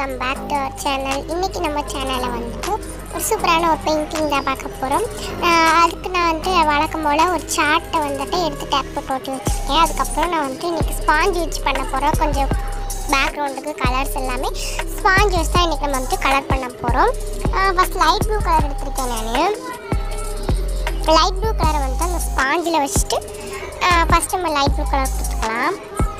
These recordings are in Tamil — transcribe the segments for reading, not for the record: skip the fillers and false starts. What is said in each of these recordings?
Welcome back to our channel. இன்றைக்கி நம்ம சேனலில் வந்துட்டு ஒரு சூப்பரான ஒரு பெயிண்டிங் தான் பார்க்க போகிறோம். அதுக்கு நான் வந்துட்டு வழக்கம் போல் ஒரு சார்ட்டை வந்துட்டு எடுத்து டேப் போட்டு ஓட்டி வச்சுருக்கேன். அதுக்கப்புறம் நான் வந்துட்டு இன்றைக்கி ஸ்பாஞ்ச் யூஸ் பண்ண போகிறோம். கொஞ்சம் பேக்ரவுண்டுக்கு கலர்ஸ் எல்லாமே ஸ்பாஞ்ச் வச்சு தான் இன்றைக்கி நம்ம வந்துட்டு கலர் பண்ண போகிறோம். ஃபஸ்ட் லைட் ப்ளூ கலர் எடுத்திருக்கேன். நான் லைட் ப்ளூ கலரை வந்துட்டு அந்த ஸ்பாஞ்சில் வச்சுட்டு ஃபஸ்ட் நம்ம லைட் ப்ளூ கலர் கொடுத்துக்கலாம்.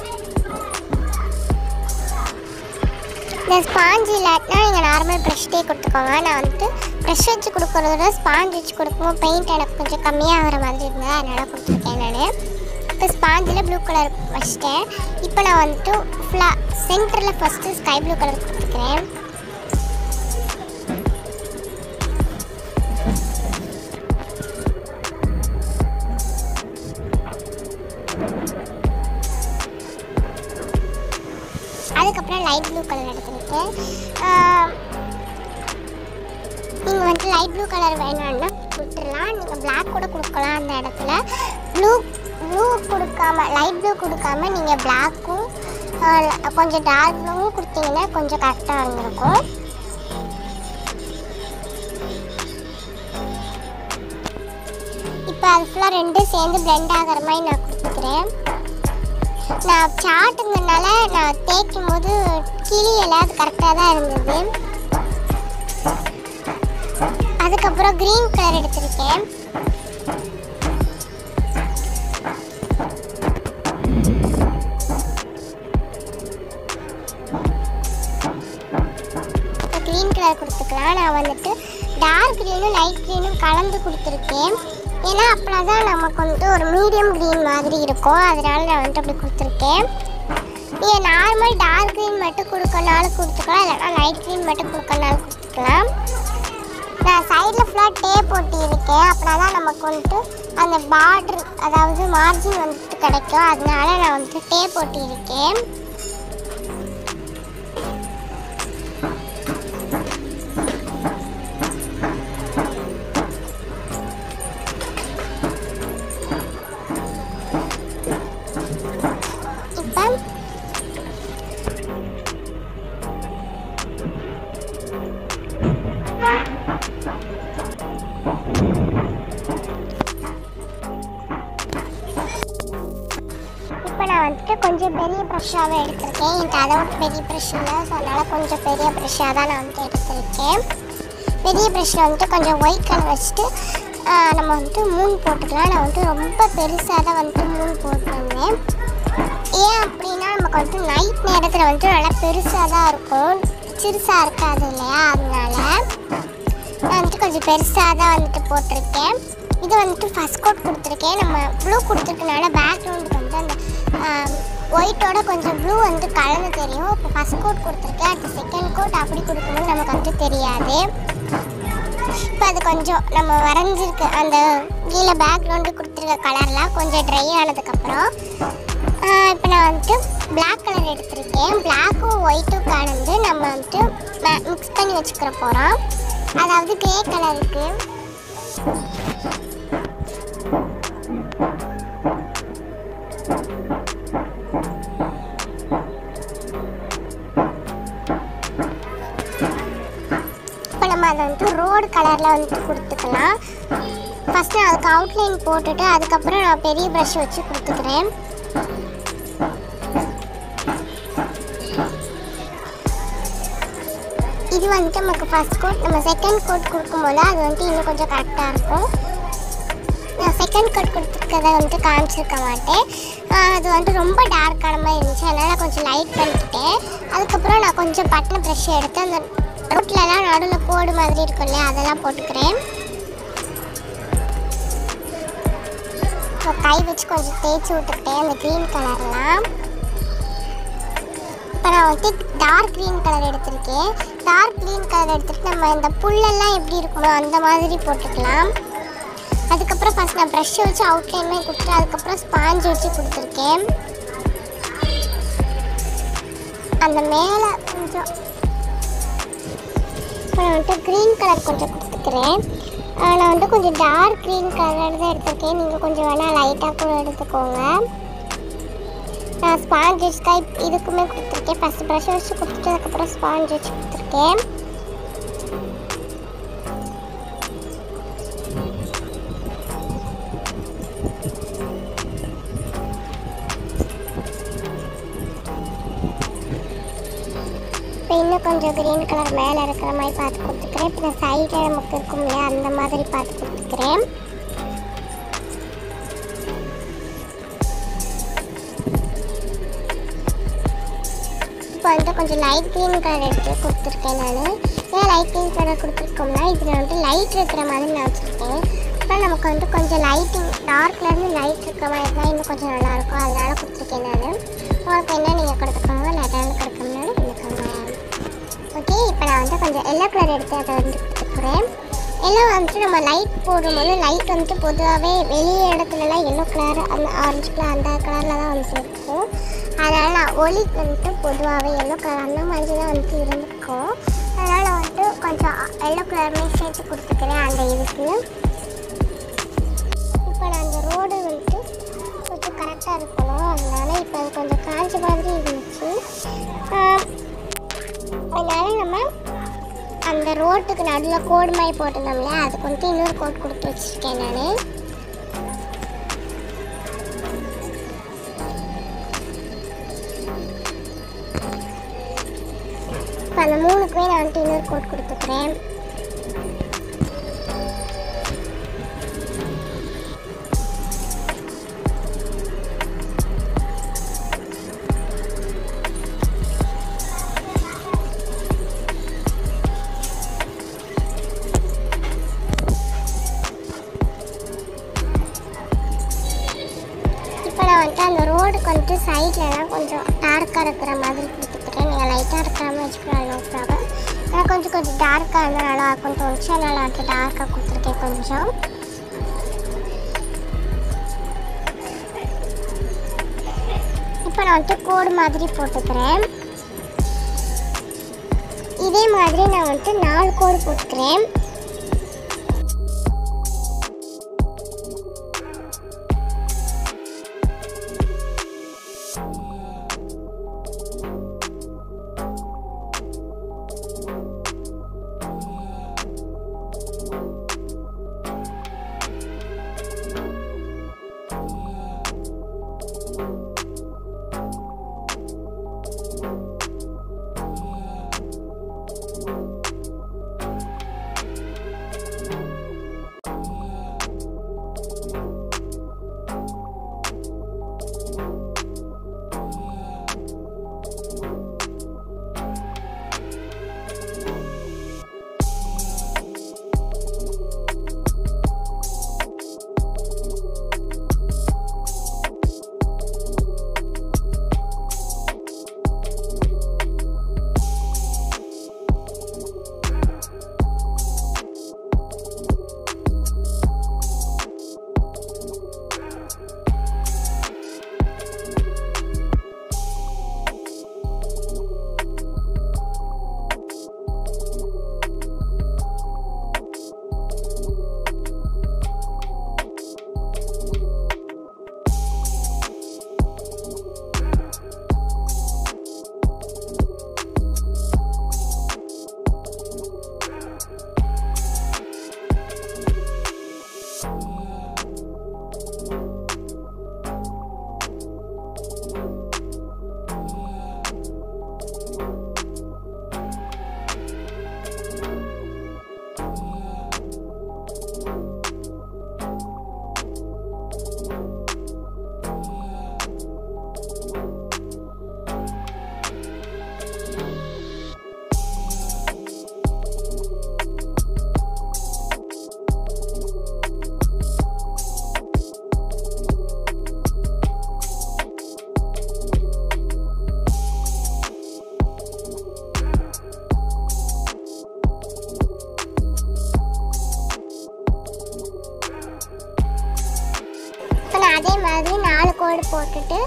இந்த ஸ்பாஞ்ச் இல்லாட்டினா நீங்கள் நார்மல் ப்ரெஷ்டே கொடுத்துக்கோங்க. நான் வந்துட்டு ப்ரெஷ் வச்சு கொடுக்குறதோட ஸ்பாஞ்ச் வச்சு கொடுக்கும்போது பெயிண்ட் எனக்கு கொஞ்சம் கம்மியாக ஆகிற மாதிரி இருந்தது, அதனால் கொடுத்துருக்கேன். நான் இப்போ ஸ்பாஞ்சில் ப்ளூ கலர் வச்சிட்டேன். இப்போ நான் வந்துட்டு ஃபுல்லாக சென்டரில் ஃபஸ்ட்டு ஸ்கை ப்ளூ கலர் கொடுத்துக்கிறேன். அதுக்கப்புறம் லைட் ப்ளூ கலர் எடுத்துக்கிட்டேன். நீங்கள் வந்துட்டு லைட் ப்ளூ கலர் வேணும்னா கொடுத்துடலாம். நீங்கள் பிளாக் கூட கொடுக்கலாம். அந்த இடத்துல ப்ளூ கொடுக்காம லைட் ப்ளூ கொடுக்காம நீங்கள் பிளாக்கும் கொஞ்சம் டார்க் ப்ளூவும் கொடுத்தீங்கன்னா கொஞ்சம் கரெக்டாக இருந்திருக்கும். இப்போ அது ஃபுல்லாக ரெண்டும் சேர்ந்து பிளெண்ட் ஆகிற மாதிரி நான் கொடுத்துக்கிறேன். நான் சாட்டுங்கிறதுனால நான் தேய்க்கும் போது கிளியலை அது கரெக்டாக தான் இருந்தது. அதுக்கப்புறம் க்ரீன் கலர் எடுத்திருக்கேன். க்ரீன் கலர் கொடுத்துக்கலாம். நான் வந்துட்டு டார்க் க்ரீனும் லைட் க்ரீனும் கலந்து கொடுத்துருக்கேன். ஏன்னா அப்படின்னா தான் நமக்கு வந்துட்டு ஒரு மீடியம் க்ரீன் மாதிரி இருக்கும். அதனால நான் வந்துட்டு அப்படி கொடுத்துருக்கேன். நீங்கள் நார்மல் டார்க் க்ரீன் மட்டும் கொடுக்கறனாலும் கொடுத்துக்கலாம், இல்லைனா லைட் க்ரீன் மட்டும் கொடுக்கறனாலும் கொடுத்துக்கலாம். நான் சைடில் ஃபுல்லாக டேப் போட்டி இருக்கேன். அப்படின்னா தான் நமக்கு வந்துட்டு அந்த பார்டர் அதாவது மார்ஜின் வந்துட்டு கிடைக்கும். அதனால நான் வந்துட்டு டேப் போட்டி இருக்கேன். இப்போ நான் வந்துட்டு கொஞ்சம் பெரிய ப்ரெஷ்ஷாகவே எடுத்திருக்கேன். எனக்கு அதை விட பெரிய ப்ரெஷ் இல்லை, ஸோ அதனால் கொஞ்சம் பெரிய ப்ரெஷ்ஷாக தான் நான் வந்துட்டு எடுத்திருக்கேன். பெரிய ப்ரெஷ்ஷில் வந்துட்டு கொஞ்சம் ஒயிட் கலர் வச்சுட்டு நம்ம வந்துட்டு மூன் போட்டுக்கலாம். நான் வந்துட்டு ரொம்ப பெருசாக தான் வந்துட்டு மூன் போட்டுருந்தேன். ஏன் அப்படின்னா நமக்கு வந்துட்டு நைட் நேரத்தில் வந்துட்டு நல்லா பெருசாக தான் இருக்கும், சிறுசாக இருக்காது இல்லையா, அதனால நான் வந்துட்டு கொஞ்சம் பெருசாக தான் வந்துட்டு போட்டிருக்கேன். இது வந்துட்டு ஃபஸ்ட் கோட் கொடுத்துருக்கேன். நம்ம ப்ளூ கொடுத்துருக்கனால பேக்ரவுண்டுக்கு வந்து அந்த ஒயிட்டோட கொஞ்சம் ப்ளூ வந்து கலந்து தெரியும். இப்போ ஃபஸ்ட் கோட் கொடுத்துருக்கேன். அடுத்த செகண்ட் கோட் அப்படி கொடுக்கும்போது நமக்கு வந்துட்டு தெரியாது. இப்போ அது கொஞ்சம் நம்ம வரைஞ்சிருக்க அந்த கீழே பேக்ரவுண்டு கொடுத்துருக்க கலர்லாம் கொஞ்சம் ட்ரை ஆனதுக்கப்புறம் இப்போ நான் வந்துட்டு பிளாக் கலர் எடுத்திருக்கேன். பிளாக்கும் ஒயிட்டும் கலந்து நம்ம வந்துட்டு மிக்ஸ் பண்ணி வச்சுக்கிற போகிறோம். அதாவது க்ரே கலருக்கு இப்போ நம்ம அதை வந்துட்டு ரோடு கலரில் வந்துட்டு கொடுத்துக்கலாம். ஃபஸ்ட்டு நான் அதுக்கு அவுட்லைன் போட்டுட்டு அதுக்கப்புறம் நான் பெரிய ப்ரஷ் வச்சு கொடுத்துக்கிறேன். இது வந்துட்டு நமக்கு ஃபஸ்ட் கோட். நம்ம செகண்ட் கோட் கொடுக்கும்போது அது வந்துட்டு இன்னும் கொஞ்சம் கரெக்டாக இருக்கும். நான் செகண்ட் கோட் கொடுத்துருக்கதை வந்துட்டு காமிச்சிருக்க மாட்டேன். அது வந்துட்டு ரொம்ப டார்க்கான மாதிரி இருந்துச்சு, அதனால் கொஞ்சம் லைட் பண்ணிக்கிட்டேன். அதுக்கப்புறம் நான் கொஞ்சம் பட்டனை ப்ரெஷ் எடுத்து அந்த ரோட்லலாம் நடுவில் கோடு மாதிரி இருக்கும் இல்லையா, அதெல்லாம் போட்டுக்கிறேன். கை வச்சு கொஞ்சம் தேய்ச்சி விட்டுக்கிட்டேன் அந்த க்ரீன் கலர்லாம். இப்போ நான் வந்துட்டு டார்க் க்ரீன் கலர் எடுத்திருக்கேன். டார்க் க்ரீன் கலர் எடுத்துகிட்டு நம்ம இந்த புல்லெல்லாம் எப்படி இருக்குமோ அந்த மாதிரி போட்டுக்கலாம். அதுக்கப்புறம் ஃபஸ்ட் நான் ப்ரெஷ்ஷை வச்சு அவுட்லைன் மாதிரி கொடுத்துட்டு அதுக்கப்புறம் ஸ்பாஞ்ச் வச்சு கொடுத்துருக்கேன். அந்த மேலே கொஞ்சம் இப்போ நான் வந்துட்டு க்ரீன் கலர் கொஞ்சம் கொடுத்துக்கிறேன். நான் வந்துட்டு கொஞ்சம் டார்க் க்ரீன் கலர் தான் எடுத்திருக்கேன். நீங்கள் கொஞ்சம் வேணால் லைட்டாக கூட எடுத்துக்கோங்க. நான் ஸ்பாஞ்ச் ஸ்கைப் இதுக்குமே கொடுத்துருக்கேன். கொடுத்துருக்கேன். ஃபஸ்ட் ப்ரஷ் வச்சு கொடுத்துட்டு அதுக்கப்புறம் ஸ்பாஞ்ச் வச்சு கொடுத்துருக்கேன். இப்போ இன்னும் கொஞ்சம் க்ரீன் கலர் மேலே இருக்கிற மாதிரி பார்த்து கொடுத்துக்கிறேன். இப்போ இந்த சைடில் நமக்கு இருக்கும் இல்லையா அந்த மாதிரி பார்த்து கொடுத்துக்கிறேன். இப்போ வந்து கொஞ்சம் லைட் க்ரீன் கலர் எடுத்து கொடுத்துருக்கேன். நான் ஏன் லைட் க்ரீன் கலர் கொடுத்துருக்கோம்னா இதில் வந்து லைட் இருக்கிற மாதிரி நான் வச்சுருக்கேன். அப்புறம் நமக்கு வந்து கொஞ்சம் லைட்டிங் டார்க்லேருந்து லைட் இருக்கிற மாதிரி இருந்தால் இன்னும் கொஞ்சம் நல்லாயிருக்கும். அதனால் கொடுத்துருக்கேன். நான் உங்களுக்கு என்ன நீங்கள் கொடுத்துக்கோங்க, லெட்டர்னு கொடுக்கணும்னாலும் கொடுத்துக்கோங்க. ஓகே, இப்போ நான் வந்து கொஞ்சம் எல்லோ கலர் எடுத்து அதை வந்து கொடுத்துக்கிறேன். எல்லோ வந்துட்டு நம்ம லைட் போடும்போது லைட் வந்துட்டு பொதுவாகவே வெளியே இடத்துலலாம் எல்லோ கலர் அந்த ஆரஞ்சு கலர் அந்த கலரில் தான் வந்துட்டு இருக்கும். அதனால் நான் ஒளி வந்துட்டு பொதுவாகவே எல்லோ கலர் அந்த மாதிரி தான் வந்துட்டு இருந்துக்கும். அதனால் வந்துட்டு கொஞ்சம் எல்லோ கலருமே சேர்த்து கொடுத்துக்கிறேன் அந்த இதுக்கு. இப்போ நான் அந்த ரோடு வந்துட்டு கொஞ்சம் கரெக்டாக இருக்கணும். அதனால் இப்போ அது கொஞ்சம் காய்ச்ச மாதிரி இருந்துச்சு. அதனால் நம்ம அந்த ரோட்டுக்கு நடுவில் கோடு மாதிரி போட்டிருந்தோம் இல்லையா, அதுக்கு வந்துட்டு இன்னொரு கோட் கொடுத்து வச்சுருக்கேன். நான் இப்போ அந்த 3க்குமே நான் வந்துட்டு இன்னொரு கோட் கொடுத்துக்கிறேன். வந்துட்டு அந்த ரோடுக்கு வந்துட்டு சைட்லலாம் கொஞ்சம் டார்க்காக இருக்கிற மாதிரி கொடுத்துக்கிறேன். நீங்கள் லைட்டாக இருக்கிற மாதிரி வச்சுக்கலாம், நோ ப்ராப்ளம். ஆனால் கொஞ்சம் டார்க்காக இருந்தால் நல்லா இருக்கும்னு தோணுச்சு. அதனால் வந்துட்டு டார்க்காக கொடுத்துருக்கேன் கொஞ்சம். இப்போ நான் வந்துட்டு கோடு மாதிரி போட்டுக்கிறேன். இதே மாதிரி நான் வந்துட்டு 4 கோடு போட்டுக்கிறேன். அதே மாதிரி 4 கோடு போட்டுட்டு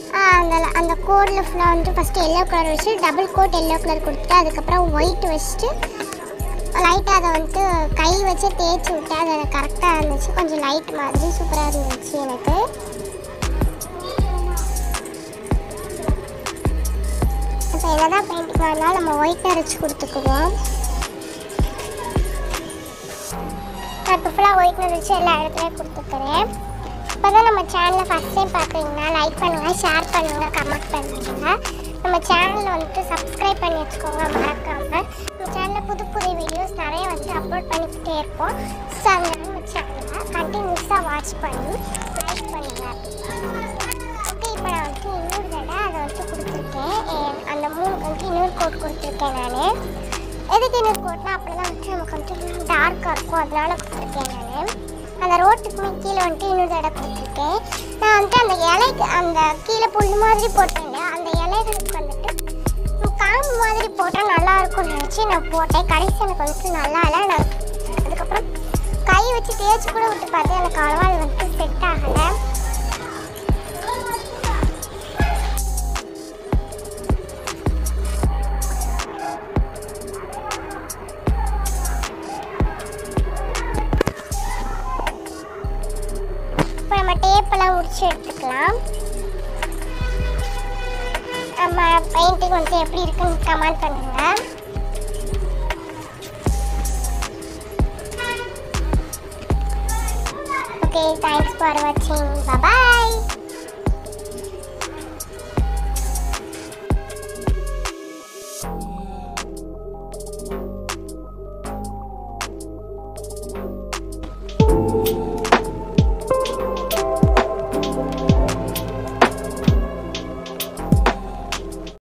அந்த கோடில் ஃபுல்லாக வந்துட்டு ஃபஸ்ட்டு எல்லோ கலர் வச்சு டபுள் கோட் எல்லோ கலர் கொடுத்துட்டு அதுக்கப்புறம் ஒயிட் வச்சுட்டு லைட்டாக அதை வந்துட்டு கை வச்சு தேய்ச்சி விட்டு அது எனக்கு கரெக்டாக இருந்துச்சு. கொஞ்சம் லைட் மாதிரி சூப்பராக இருந்துச்சு எனக்கு. இப்போ என்னதான் பெயிண்டிங் வாங்கினாலும் நம்ம ஒயிட்னர் வச்சு கொடுத்துக்குவோம். நான் இப்போ ஃபுல்லாக ஒயிட்னர் வச்சு எல்லா இடத்துலையும் கொடுத்துக்கிறேன். இப்போ தான் நம்ம சேனலை ஃபஸ்ட் டைம் பார்க்குறீங்கன்னா லைக் பண்ணுங்கள், ஷேர் பண்ணுங்கள், கமெண்ட் பண்ணுங்கள். நம்ம சேனலில் வந்துட்டு சப்ஸ்கிரைப் பண்ணி வச்சுக்கோங்க மறக்காமல். நம்ம சேனலில் புது புது வீடியோஸ் நிறைய வந்துட்டு அப்லோட் பண்ணிக்கிட்டே இருப்போம். ஸோ அதனால நம்ம சேனலை கண்டினியூஸாக வாட்ச் பண்ணி லைக் பண்ணுங்கள். ஓகே, இப்போ நான் வந்துட்டு இன்னொரு தடவை அதை வந்துட்டு கொடுத்துருக்கேன். அந்த 3 வந்துட்டு இன்னொரு கோட் கொடுத்துருக்கேன் நான். எதுக்கு இன்னொரு கோட்னா அப்படி தான் வந்துட்டு நமக்கு வந்துட்டு டார்க்காக இருக்கும், அதனால கொடுத்துருக்கேன் நான். அந்த ரோட்டுக்குமே கீழே வந்துட்டு இன்னொரு தடவை கொடுத்துருக்கேன். நான் வந்துட்டு அந்த இலைக்கு அந்த கீழே புல் மாதிரி போட்டேன் இல்லையா, அந்த இலைகளுக்கு வந்துட்டு காம்பு மாதிரி போட்டால் நல்லாயிருக்கும்னு நினச்சி நான் போட்டேன். கடைசி எனக்கு வந்துட்டு நல்லா இல்லை. நான் அதுக்கப்புறம் கை வச்சு தேய்ச்சி கூட விட்டு பார்த்தேன், எனக்கு அவ்வளோவா அது வந்துட்டு செட் ஆகலை. இப்போ நம்ம டேப்பெல்லாம் முடிச்சு எடுத்துக்கலாம். நம்ம பெயிண்டிங் வந்து எப்படி இருக்குன்னு கமெண்ட் பண்ணுங்க. ஓகே, தேங்க்ஸ் ஃபார் வாட்சிங். பாய்.